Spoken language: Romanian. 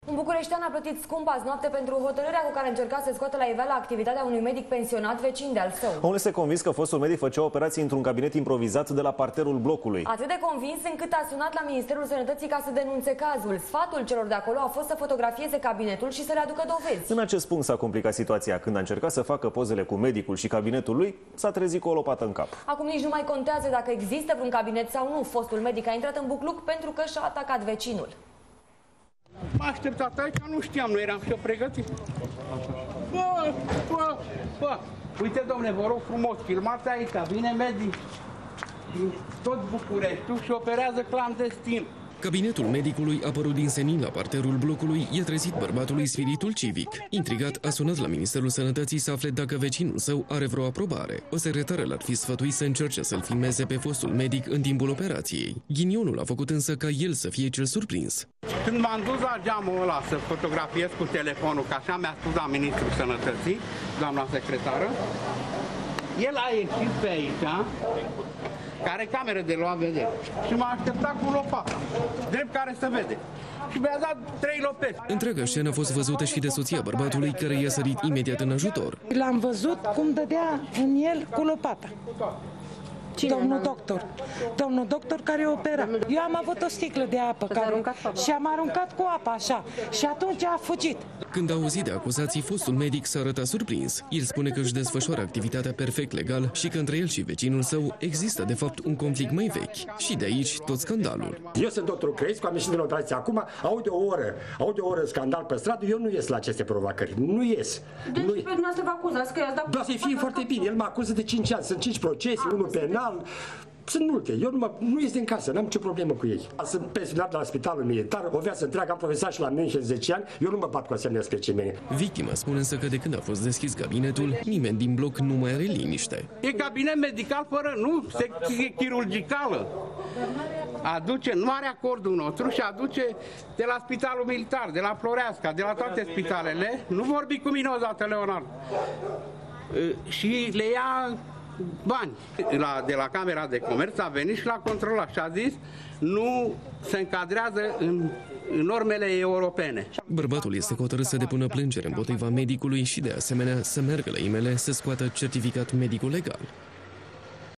Un bucureștean a plătit scump azi noapte pentru hotărârea cu care încerca să scoată la iveală activitatea unui medic pensionat vecin de-al său. Omul este convins că fostul medic făcea operații într-un cabinet improvizat de la parterul blocului. Atât de convins încât a sunat la Ministerul Sănătății ca să denunțe cazul. Sfatul celor de acolo a fost să fotografieze cabinetul și să le aducă dovezi. În acest punct s-a complicat situația. Când a încercat să facă pozele cu medicul și cabinetul lui, s-a trezit cu o lopată în cap. Acum nici nu mai contează dacă există vreun cabinet sau nu. Fostul medic a intrat în bucluc pentru că și-a atacat vecinul. M-a așteptat aici, nu știam, nu eram și eu pregătit. Bă, uite, domne, vă rog frumos, filmați aici, vine medic din tot Bucureștiul și operează clandestin. Cabinetul medicului apărut din senin la parterul blocului i-a trezit bărbatului spiritul civic. Intrigat, a sunat la Ministerul Sănătății să afle dacă vecinul său are vreo aprobare. O secretară l-ar fi sfătuit să încerce să-l filmeze pe fostul medic în timpul operației. Ghinionul a făcut însă ca el să fie cel surprins. Când m-am dus la geamul ăla să fotografiez cu telefonul, că așa mi-a spus la Ministrul Sănătății, doamna secretară, el a ieșit pe aici, care cameră de luat vedere. Și m-a așteptat cu lopata, drept care să vede. Și mi-a dat 3 lopezi. Întreaga scenă a fost văzută și de soția bărbatului, care i-a sărit imediat în ajutor. L-am văzut cum dădea în el cu lopata. Domnul doctor care opera. Eu am avut o sticlă de apă și am aruncat cu apa așa. Și atunci a fugit. Când a auzit de acuzații, fostul medic s-a arătat surprins. El spune că își desfășoară activitatea perfect legal și că între el și vecinul său există de fapt un conflict mai vechi. Și de aici tot scandalul. Eu sunt doctorul Crăiescu, am ieșit din operație acum, aud o oră scandal pe stradă, eu nu ies la aceste provocări, nu ies. Deci pe dumneavoastră vă acuzați că i-ați dat... Da, să-i fie foarte bine, el mă acuză de 5 ani, sunt 5 procese, unul penal. Sunt multe. Eu nu ies din casă, n-am nicio problemă cu ei. Sunt pensionat la spitalul militar, o viață întreagă, am profesat și la München 10 ani, eu nu mă bat cu asemenea specimene. Victima spune însă că de când a fost deschis cabinetul, nimeni din bloc nu mai are liniște. E cabinet medical fără, nu, secție chirurgicală. Nu are acordul nostru și aduce de la spitalul militar, de la Floreasca, de la toate spitalele, nu vorbi cu mine odată, Leonard. Și le ia bani. De la Camera de Comerț a venit și l-a controlat și a zis nu se încadrează în normele europene. Bărbatul este hotărât să depună plângere împotriva medicului și de asemenea să meargă la IML să scoată certificat medico-legal.